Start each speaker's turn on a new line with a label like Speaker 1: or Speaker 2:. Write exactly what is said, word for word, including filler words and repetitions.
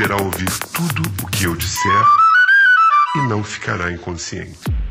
Speaker 1: poderá ouvir tudo o que eu disser e não ficará inconsciente.